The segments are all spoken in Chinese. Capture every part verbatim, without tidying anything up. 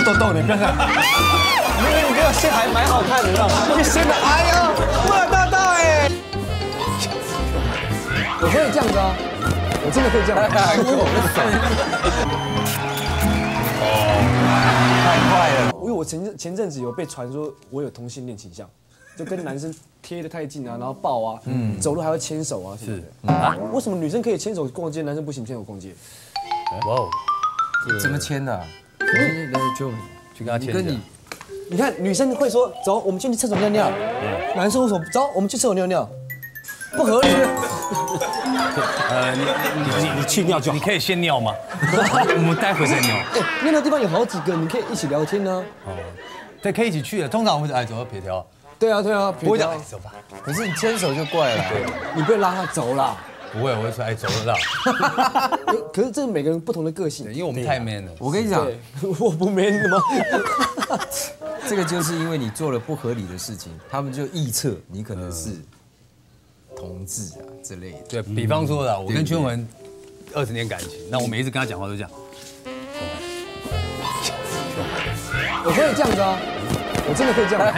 有痘痘，你不要看。因为你这个线还蛮好看的，你知道吗？你线的，哎呀，我有痘痘哎。我可以这样子啊，我真的可以这样。 哦，太快了。 因为我前前阵子有被传说我有同性恋倾向。 就跟男生贴得太近啊，然后抱啊，嗯，走路还会牵手啊什么的。啊，为什么女生可以牵手逛街，男生不行牵手逛街？ 哇哦， 怎么牵的？ 就去跟他牵。 跟你， 你看女生会说走，我们进去厕所尿尿。男生会说走，我们去厕所尿尿，不合理。 呃，你你你你去尿就好，你可以先尿吗？我们待会再尿。 哎，尿的地方有好几个，你可以一起聊天呢。 哦，对，可以一起去的。通常我们哎走到撇条。 对啊，对啊， 不会讲哎走吧。 可是你牵手就怪了， 你不会拉他走啦。 不会，我会说哎走了啦。 可是这每个人不同的个性， 因为我们太 man 了。 我跟你讲， 我不 man 的吗？ 这个就是因为你做了不合理的事情，他们就臆测你可能是同志啊之类的。 对比方说啦，我跟圈文二十年感情，那我每一次跟他讲话都这样。 我可以这样子啊。 我真的会这样，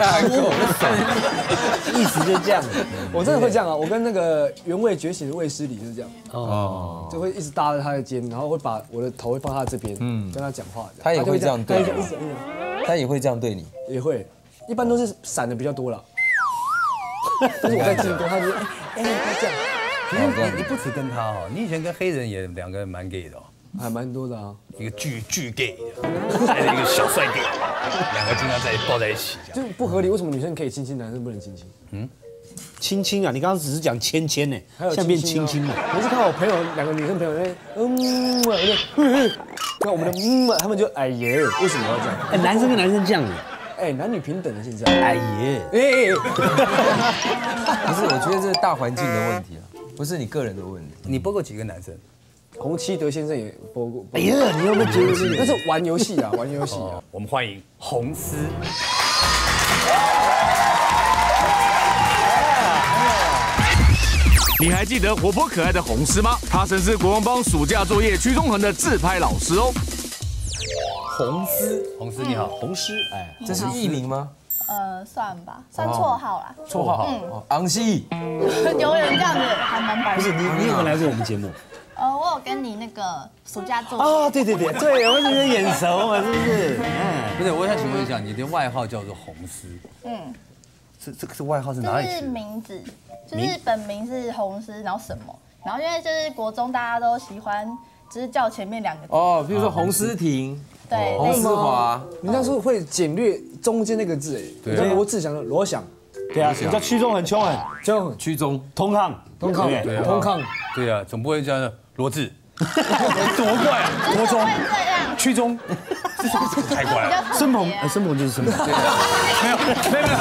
意思就这样。 我真的会这样啊！我跟那个原味觉醒的卫斯理就是这样，哦，就会一直搭着他的肩，然后会把我的头会放他这边，嗯，跟他讲话。 他也会这样对你，他也会这样对你， 也会，一般都是闪的比较多了。但是我在进攻，他就哎哎他这样。 其实你你不止跟他哦，你以前跟黑人也两个人蛮 gay 的哦。 还蛮多的啊， 一个巨巨 gay， 带着一个小帅 gay， 两个经常在抱在一起， 就不合理。为什么女生可以亲亲，男生不能亲亲？嗯， 亲亲啊！你刚刚只是讲牵牵呢，现在变亲亲了。 我是看我朋友两个女生朋友，嗯，我就，那我们的嗯，他们就哎耶，为什么要这样？ 哎，男生跟男生这样， 哎，男女平等的现在。 哎耶， 哎， 不是，我觉得这是大环境的问题啊，不是你个人的问题。 你播过几个男生？ 洪七德先生也播过。 哎呀，你有没有觉得是？ 那是玩游戏啊，玩游戏啊。 我们欢迎洪思。 你还记得活泼可爱的洪思吗？他曾是国王帮暑假作业屈中恒的自拍老师哦。 洪思， 洪思你好， 洪师，哎，这是艺名吗？ 呃，算吧，算绰号啦。 绰号，嗯，昂西。 有人这样子还蛮白。 不是你，你有没有来过我们节目？ 呃，我有跟你那个暑假做哦，对对对对，我觉得眼熟嘛，是不是？ 嗯，不是，我想请问一下，你的外号叫做洪思，嗯，是这个是外号是哪里？ 这是名字，就是本名是洪思，然后什么，然后因为就是国中大家都喜欢，就是叫前面两个字哦，比如说洪思婷， 对， 洪思华， 你那时候会简略中间那个字，哎，你叫罗志祥的罗翔， 对啊，你叫屈中恒，邱恒， 邱恒， 屈中， 通抗， 通抗， 对通抗， 对啊，总不会叫罗志。 多怪啊！ 国中区中，这太怪了。 申鹏，哎，申鹏就是申鹏。 没有，没有，没有。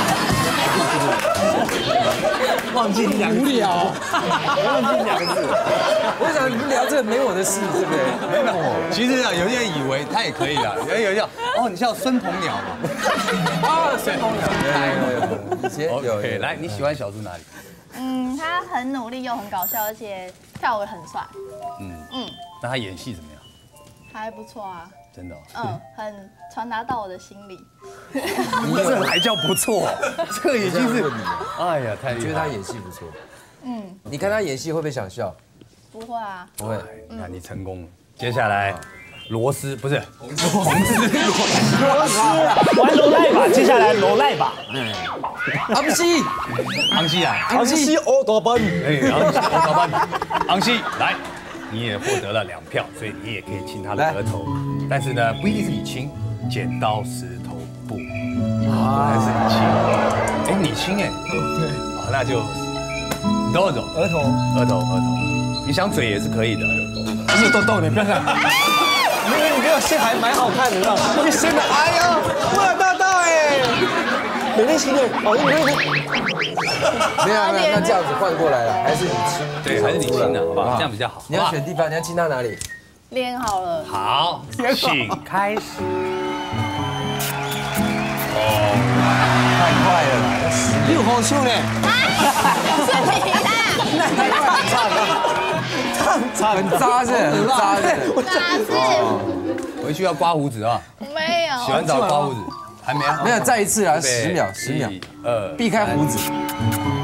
忘记两个字，无聊，忘记两个字。 我想你们聊这个没我的事，对不对？ 没有。其实啊，有些人以为他也可以啦，有人有人叫哦，你叫孙鹏鸟嘛？啊，孙鹏鸟， 以前有。 OK，来，你喜欢小猪哪里？ 嗯，他很努力又很搞笑，而且跳舞很帅。 嗯嗯，那他演戏怎么样？ 还不错啊。 真的。 嗯，很传达到我的心里。 你这还叫不错？这个已经是，哎呀，太厉害！ 觉得他演戏不错。嗯，你看他演戏会不会想笑？ 不会啊。 不会。 那你成功了。接下来，螺丝不是洪思，螺丝啊，玩罗赖吧，接下来罗赖吧。嗯， 昂西， 昂西啊， 昂西欧多本， 哎，昂西欧多本，昂西来。 你也获得了两票，所以你也可以亲他的额头，但是呢，不一定是你亲，剪刀石头布，啊，还是你亲，哎，你亲哎，对，好，那就都走， 额头， 额头，额头，你想嘴也是可以的， 你有痘痘，你不要看，因为你这个线还蛮好看的，你知道吗？你线的，哎呀，我有痘痘哎。 美丽型的，哦，你美丽。 没有没有，那这样子换过来了，还是你亲？ 对，还是你亲的，好不好？这样比较好。 你要选地方，你要亲到哪里？ 练好了。 好，请开始。哦， 太快了啦！ 六号秀呢？ 是你啦。 很扎实，很扎实。 扎实。 回去要刮胡子啊。 没没有。 洗完澡刮胡子，还没啊？ 没有，再一次啊，十秒，十秒， 一二， 避开胡子。